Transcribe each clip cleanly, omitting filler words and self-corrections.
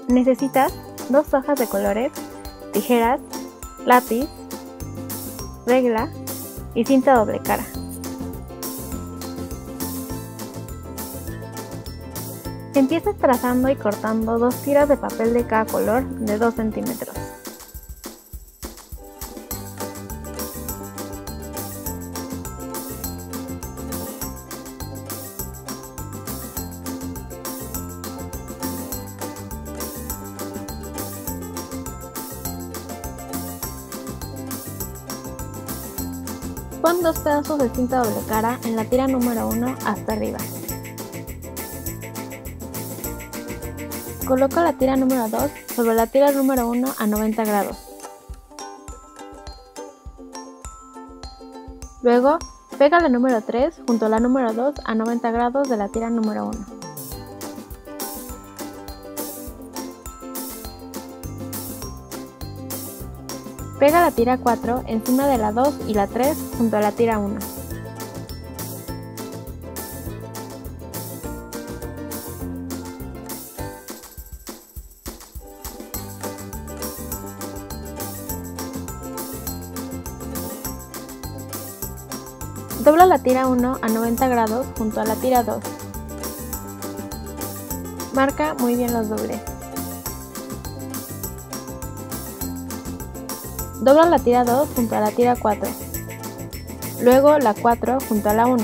Necesitas 2 hojas de colores, tijeras, lápiz, regla y cinta doble cara. Empiezas trazando y cortando 2 tiras de papel de cada color de 2 centímetros. Pon 2 pedazos de cinta doble cara en la tira número 1 hasta arriba. Coloca la tira número 2 sobre la tira número 1 a 90 grados. Luego, pega la número 3 junto a la número 2 a 90 grados de la tira número 1. Pega la tira 4 encima de la 2 y la 3 junto a la tira 1. Dobla la tira 1 a 90 grados junto a la tira 2. Marca muy bien los dobleces. Dobla la tira 2 junto a la tira 4, luego la 4 junto a la 1.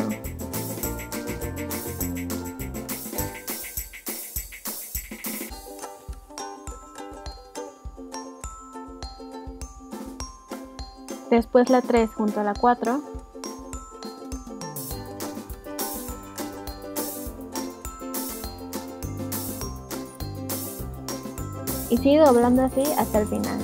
Después la 3 junto a la 4. Y sigue doblando así hasta el final.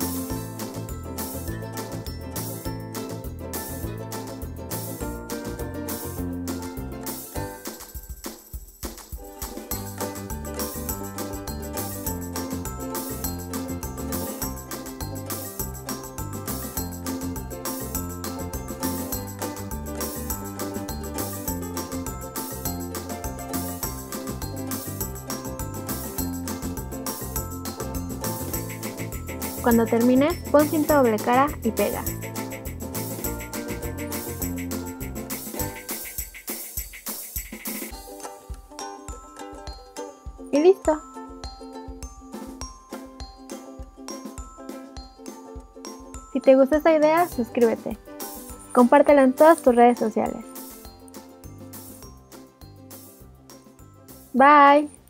Cuando termines, pon cinta doble cara y pega. Y listo. Si te gustó esta idea, suscríbete. Compártela en todas tus redes sociales. Bye.